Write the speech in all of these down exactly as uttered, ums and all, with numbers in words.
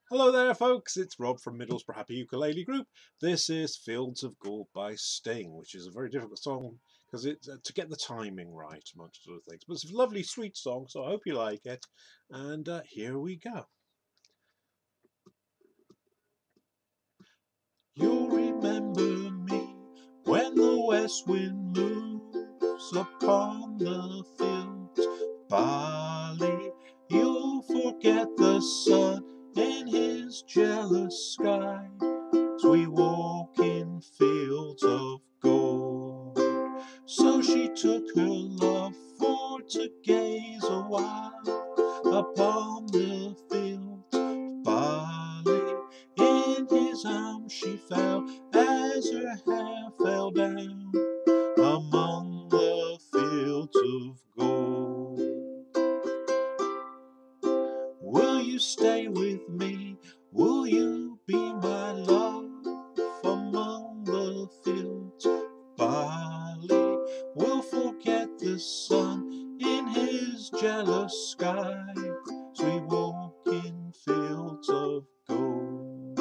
Hello there folks, it's Rob from Middlesbrough Happy Ukulele Group. This is Fields of Gold by Sting, which is a very difficult song because it's uh, to get the timing right amongst other things. But it's a lovely sweet song, so I hope you like it. And uh, here we go. You'll remember me when the west wind moves upon the fields barley. You'll forget the sun in his jealous sky as we walk in fields of gold. So she took her love for to gaze a while upon the fields of barley. In his arms she fell as her hair fell down among the fields of gold. Will you stay with me? Will you be my love among the fields of barley? We'll forget the sun in his jealous sky as we walk in fields of gold.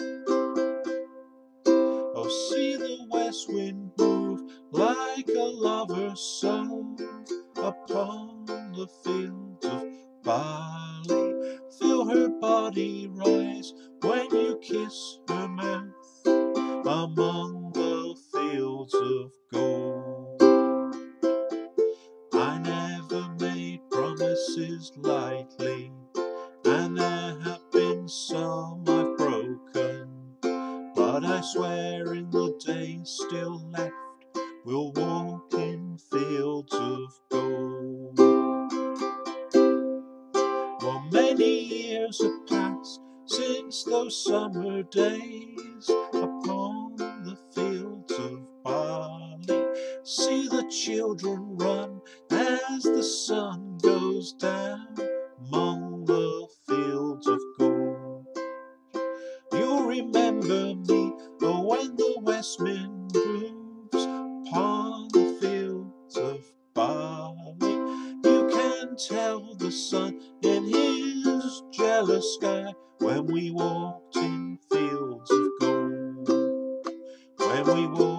Oh, see the west wind move like a lover's song upon the fields of barley. Feel her body rise when you kiss her mouth among the fields of gold. I never made promises lightly, and there have been some I've broken, but I swear in the days still left we'll walk in fields of gold. Well, many years have passed since those summer days upon the fields of barley. See the children run as the sun goes down among the fields of gold. You'll remember me oh, when the west wind moves upon the fields of barley. You can tell the sun in his jealous sky when we walked in fields of gold. When we walked